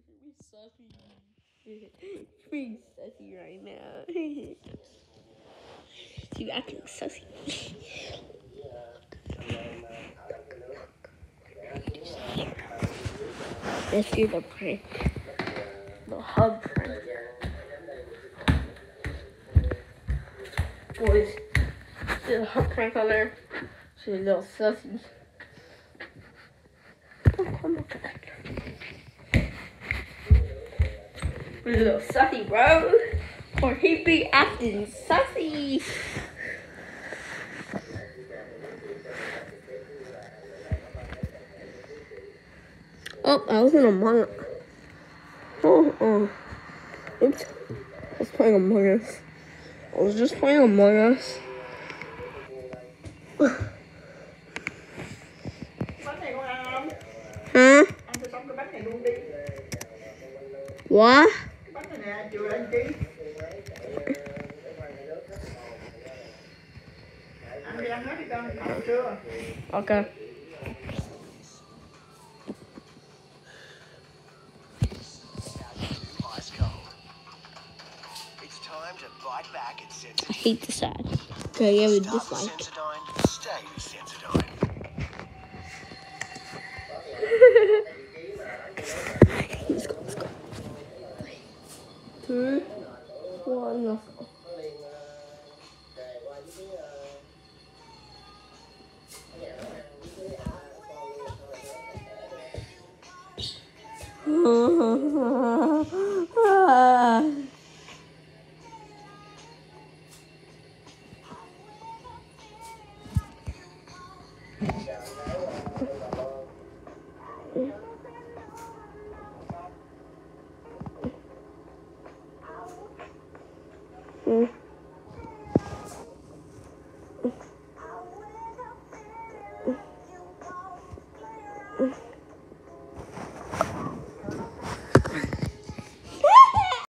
Be sussy. Being sussy right now. You acting sussy. Let's do the prank. The hug prank. Boys, do the hug prank on there. She's a little sussy. Oh, come on. He's a little sussy, bro. Or he be acting sussy. Oh, I was in Among Us. Oops. I was playing Among Us. I was just playing Among Us. Huh? What? Okay. It's time to bite back at Sensodyne. I hate this ad. Okay, yeah, we dislike. Sensodyne, stay with Sensodyne. Let's go. 3, 1, let's go.